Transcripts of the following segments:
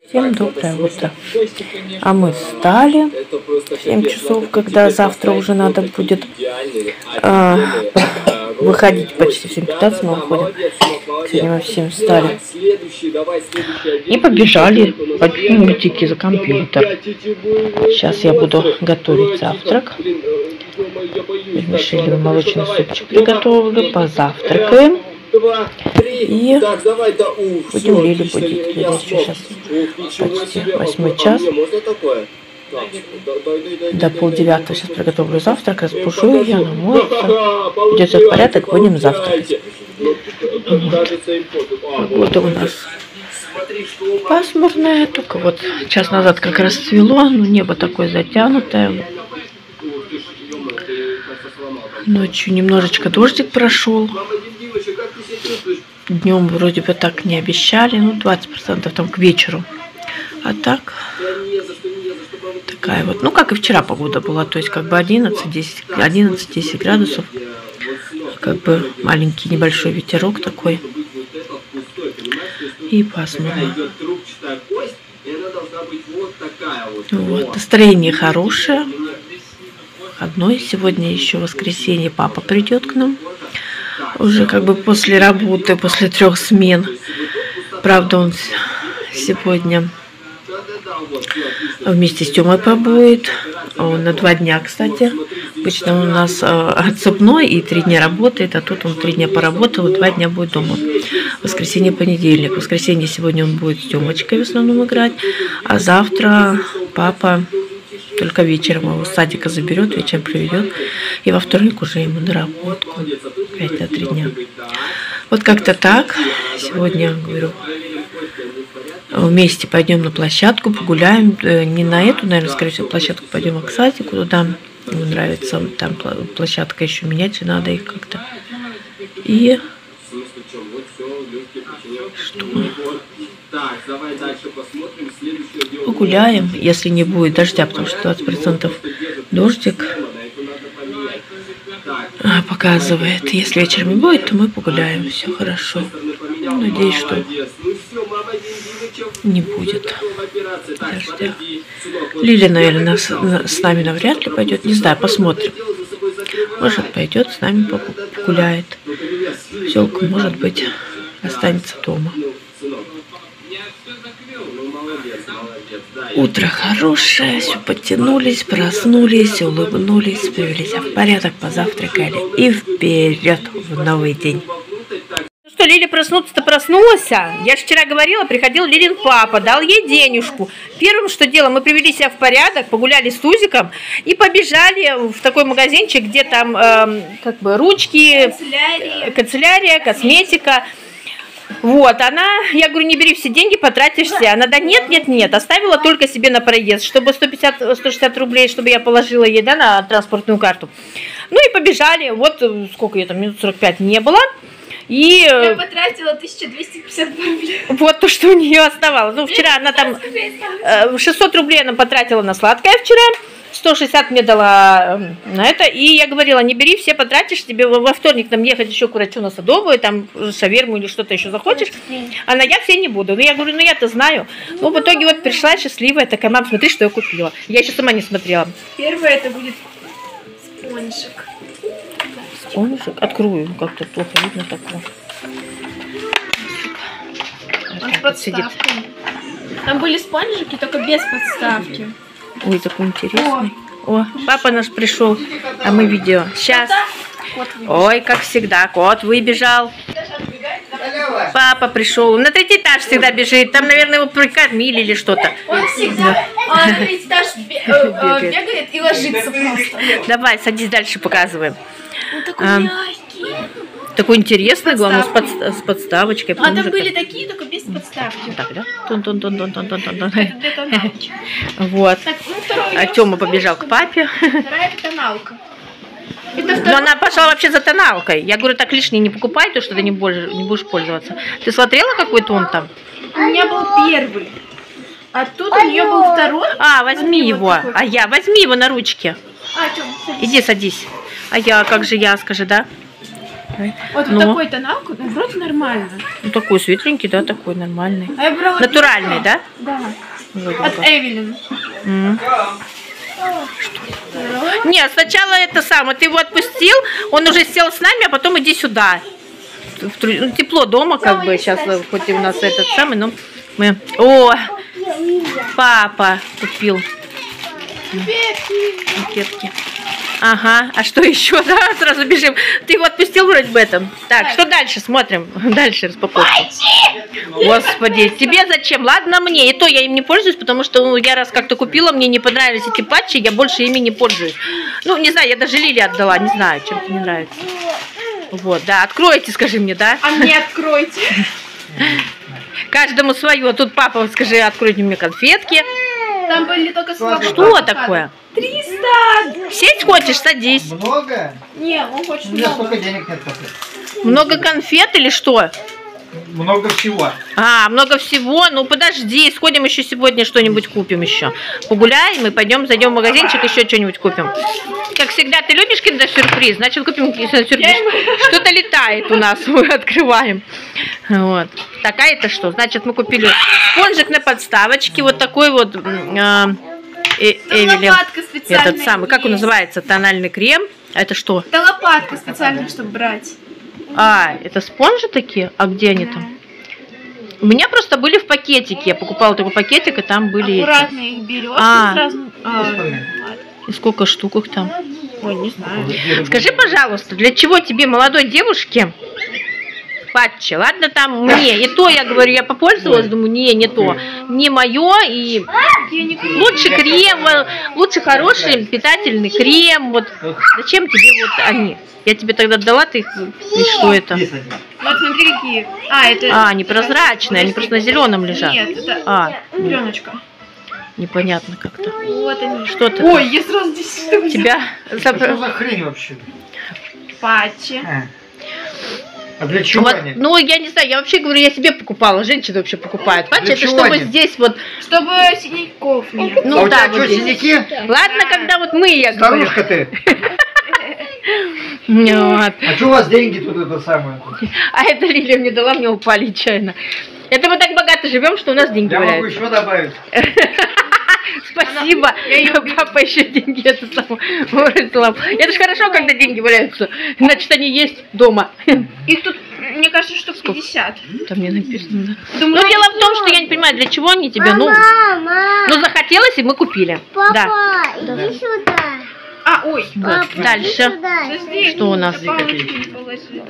Всем доброе утро. А мы встали в 7 часов, когда завтра уже надо будет выходить почти в 7:15, мы выходим. Сегодня мы в 7 встали. И побежали под мультики за компьютер. Сейчас я буду готовить завтрак. Решили, молочный супчик приготовили, позавтракаем. И будем Лили будить. Сейчас почти 8 час. До 8:30 сейчас приготовлю завтрак, распушу ее, намоется. Идет все в порядок, будем завтракать. Погода у нас пасмурная, только вот час назад как расцвело, но небо такое затянутое. Ночью немножечко дождик прошел. Днем вроде бы так не обещали, ну 20% там к вечеру. А так, такая вот, ну как и вчера погода была, то есть как бы 11-10 градусов, как бы маленький небольшой ветерок такой и пасмурно. Вот, настроение хорошее. Одной сегодня еще воскресенье, папа придет к нам. Уже как бы после работы, после 3 смен. Правда, он сегодня вместе с Тёмой побудет. Он на 2 дня, кстати. Обычно он у нас отцепной и 3 дня работает, а тут он 3 дня поработал и 2 дня будет дома. Воскресенье, понедельник. В воскресенье сегодня он будет с Тёмочкой в основном играть, а завтра папа только вечером его с садика заберет, вечером приведет. И во вторник уже ему на работку. 5 на 3 дня. Вот как-то так. Сегодня, говорю, вместе пойдем на площадку, погуляем. Не на эту, наверное, скорее всего, площадку пойдем, а к садику туда. Ему нравится. Там площадка еще менять, и надо их как-то. И что? Погуляем, если не будет дождя, потому что 20% дождик показывает. Если вечером не будет, то мы погуляем. Все хорошо. Надеюсь, что не будет дождя. Лили, наверное, с нами навряд ли пойдет. Не знаю, посмотрим. Может, пойдет с нами погуляет. Селка, может быть, останется дома. Утро хорошее, все подтянулись, проснулись, улыбнулись, привели себя в порядок, позавтракали и вперед в новый день. Ну что, Лиля проснуться-то проснулась? Я же вчера говорила, приходил Лилин папа, дал ей денежку. Первым, что дело, мы привели себя в порядок, погуляли с Тузиком и побежали в такой магазинчик, где там как бы ручки, канцелярия, косметика. Вот, она, я говорю, не бери все деньги, потратишься. Она, да нет, оставила только себе на проезд, чтобы 150-160 рублей, чтобы я положила ей, да, на транспортную карту. Ну и побежали, вот сколько я там, минут 45 не было. И я потратила 1250 рублей. Вот то, что у нее оставалось. Ну, вчера она там 600 рублей она потратила на сладкое вчера. 160 мне дала на это, и я говорила, не бери, все потратишь, тебе во вторник там ехать еще к врачу на Садовую, там шаверму или что-то еще захочешь, она, я все не буду. Ну, я говорю, ну, я-то знаю. Ну, в итоге вот пришла счастливая, такая, мам, смотри, что я купила. Я еще сама не смотрела. Первое это будет спонжик. Спонжик? Открою, как-то плохо видно такое. Он с подставкой. Там были спонжики, только без подставки. Ой, такой интересный. О, папа наш пришел, а мы видео. Сейчас. Ой, как всегда, кот выбежал. Папа пришел. На 3-й этаж всегда бежит. Там, наверное, его прикормили или что-то. Он всегда на 3-й этаж бегает и ложится просто. Давай, садись дальше, показываем. Он такой мягкий. Такой интересный, главное, с подставочкой. А там были такие, только без подставки. Так, да? Вот. А Тёма побежал к папе. Вторая тоналка. Но она пошла вообще за тоналкой. Я говорю, так лишнее не покупай, то что ты не будешь пользоваться. Ты смотрела, какой тон там? У меня был первый. А тут у нее был второй. А, возьми его. Возьми его на ручки. А, Тём, садись. Иди, садись. А я, как же я, скажи, да? Вот Ну. такой тоналку, ну, вроде нормально. Ну, такой светленький, да, такой нормальный. А я брала Натуральный, да? Да. Вроде От бы. Эвелин. Нет, сначала это самое, ты его отпустил, он уже сел с нами, а потом иди сюда. Ну, тепло дома, как бы, сейчас, хоть и у нас этот самый, но мы... О, папа купил конфетки. Ага, а что еще? Да, сразу бежим. Ты его отпустил вроде бы этом. Так, что дальше? Смотрим. Дальше распаковку. Господи, тебе зачем? Ладно мне. И то я им не пользуюсь, потому что я раз как-то купила, мне не понравились эти патчи, я больше ими не пользуюсь. Ну, не знаю, я даже Лиле отдала, не знаю, чем-то не нравится. Вот, да, откройте, скажи мне, да? А мне откройте. Каждому свое. Тут папа, скажи, откройте мне конфетки. Там были только слова. Что такое? 300! Сесть хочешь, садись. Много? Не, он хочет У меня много. столько денег нет пока. Много конфет или что? Много всего. А, много всего. Ну подожди, сходим еще сегодня что-нибудь купим еще. Погуляем и пойдем, зайдем в магазинчик, еще что-нибудь купим. Как всегда, ты любишь киндер-сюрприз? Значит, купим киндер-сюрприз. Что-то летает у нас, мы открываем. Вот. Так, а это что? Значит, мы купили спонжик на подставочке, вот такой вот Эвелин. Лопатка специальная. Этот самый, как он называется, тональный крем. А это что? Это лопатка специальная, чтобы брать. А, это спонжи такие? А где они там? У меня просто были в пакетике. Я покупала такой пакетик, и там были эти. Аккуратно их берешь. А. Сразу... И сколько штук их там? Ой, не знаю. Скажи, пожалуйста, для чего тебе, молодой девушке, патчи? Ладно, там мне. И то, я говорю, я попользовалась, думаю, не то. Не мое. И лучше крем, лучше хороший питательный крем. Вот. Зачем тебе вот они? Я тебе тогда дала, ты их... И что это? Вот смотри, какие. А, это... А, они прозрачные, они просто на зеленом лежат. Нет, это А, пленочка. непонятно как-то. Вот они. Что ты? Ой, я сразу 10 штук. Тебя... Что за хрень вообще? Патчи. А для чего Вот, они? ну, я не знаю, я вообще говорю, я себе покупала, женщины вообще покупают. Патчи, Для это чего чтобы они? здесь вот... Чтобы синяков не было. Ну А у да, тебя вот что, здесь. синяки? Ладно, когда вот мы, я говорю. Старушка ты. Вот. А что у вас деньги тут это самое? А это Лилия мне дала, мне упали нечаянно. Это мы так богато живем, что у нас деньги Я могу валяются. еще добавить. Спасибо. Папа еще деньги это самое вырастила. Это же хорошо, когда деньги валяются. Значит, они есть дома. Их тут, мне кажется, штук 50. Там мне написано, да. Думаю, Ну, дело в том, что я не понимаю, для чего они тебе, ну захотелось, и мы купили. Да. Иди сюда. А, ой. Вот. Дальше. Подожди. Что у нас? Я палочку не положила.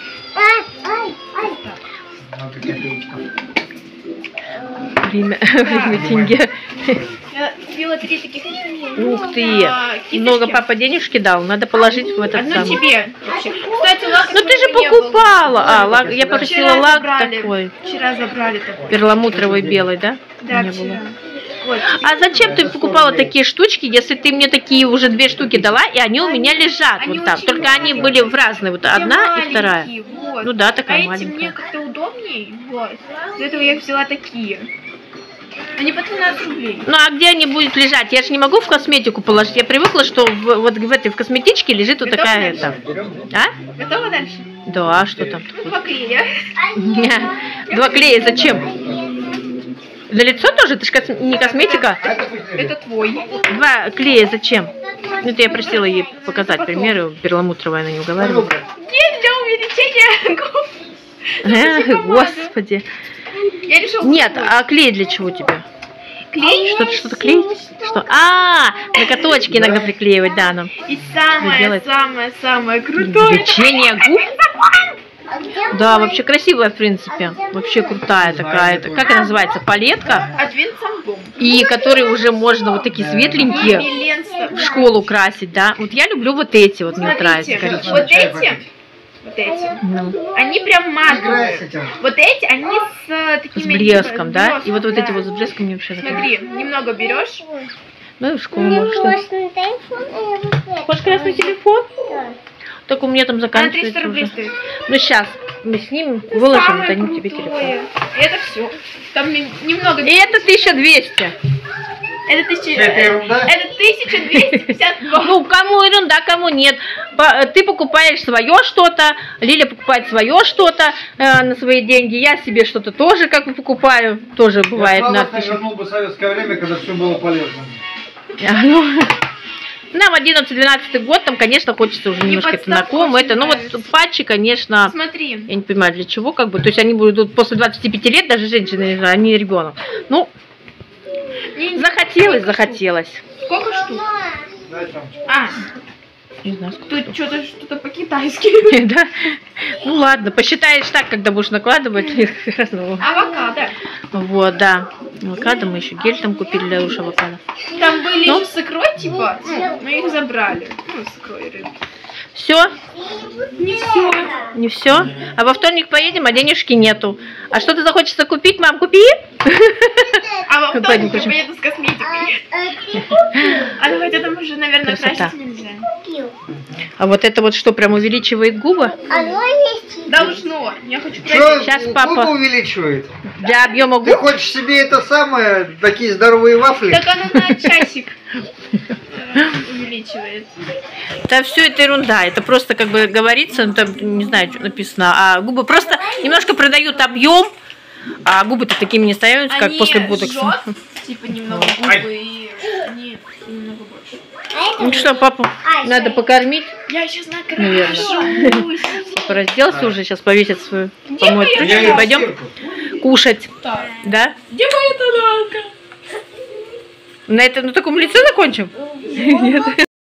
Надо копеечка. Время деньги. Я купила 3 таких. Ух ты. Много папа денежки дал, надо положить в этот Одну самый. тебе. Вообще. Кстати, лак. Ну ты же покупала. А, лак, я попросила Вчера лак забрали. такой. Вчера забрали такой. Перламутровый белый, да? Да, Не вчера. было. Вот. А зачем ты покупала такие штучки, если ты мне такие уже 2 штуки дала, и они у меня лежат Они вот там. очень Только они были в разные. Вот Те одна и вторая. маленькие, вот. Ну да, такая а эти маленькая. мне как-то удобнее, вот. Из-за этого я взяла такие. Они по 13 рублей. Ну а где они будут лежать? Я же не могу в косметику положить. Я привыкла, что вот в этой в косметичке лежит вот Готова такая дальше? это. А? Готова дальше? Да, а что там? Ну, поклея. 2 клея зачем? Для лица тоже? Это же не косметика. Это твой. 2 клея зачем? Ну, это я просила ей показать примеры. Перламутровая она не уговаривала. Нет, для увеличения губ. Господи. Я решила... Нет, а клей для чего тебе? клей. Что-то клеить? Что? А, ноготочки иногда приклеивать, да, нам. И делать? самое крутое. Лечение губ? Да, вообще красивая, в принципе. Вообще крутая такая. Как она называется? Палетка. Адвент Сангом. И которые уже можно вот такие светленькие в школу красить, да. Вот я люблю вот эти, вот мне нравятся Смотрите, коричневые. вот эти, Ну, они прям матовые. Вот эти, они с с такими... блеском, да? блеском, И вот эти да. вот с блеском мне вообще нравятся. Смотри, немного берешь. Ну и в школу можешь. Хочешь красный телефон? Так у меня там Она 300 заканчивается рублей уже. стоит. Ну сейчас мы снимем, выложим, Самое дадим тебе телефон. крутое. И это все. Там немного... И это 1200. Это Это ерунда? 1252. Ну, кому ерунда, кому нет. Ты покупаешь свое что-то, Лиля покупает свое что-то на свои деньги, я себе что-то тоже как бы покупаю, тоже бывает Я надпись. вернул бы советское время, когда все было полезно. Нам 11-12 год, там, конечно, хочется уже немножко это знакомо. Это, ну, вот патчи, конечно, Смотри. я не понимаю, для чего, как бы. То есть они будут после 25 лет, даже женщины, они ребенок. Ну, захотелось. Сколько штук? Дай там. А, Не знаю, сколько. тут что-то по-китайски. Да? Ну ладно, посчитаешь так, когда будешь накладывать. Авокадо. Вот, да. Авокадо, мы еще гель там купили для уж авокадо. Там были Ну? еще с икрой, типа, ну, мы их забрали. Ну, с икрой рыбы. Все? Не все. Не все? А во вторник поедем, а денежки нету. А что ты захочется купить, мам, купи? А во вторник Пойдем, я пойдем. поеду с косметикой. А ну хотя там уже, наверное, Красота. красить нельзя. А вот это вот что, прям увеличивает губы? Должно. Я хочу Что красить. Сейчас папа. губы увеличивает? Для объема Ты губ? хочешь себе это самое, такие здоровые вафли? Так она на часик увеличивает. Да все это ерунда. Это просто, как бы говорится, ну, там не знаю, что написано. А губы просто немножко продают объем, а губы-то такими не становятся, как Они после ботокса. жжет, типа немного губы, и они немного больше. Ну что, папу надо покормить. Я сейчас Наверное. накрашусь. Папа разделся уже, сейчас повесит свою Где помоет. моя Я её Пойдем стирку. кушать. Так. Да? Где моя тоналка? На этом, на таком лице закончим? Нет.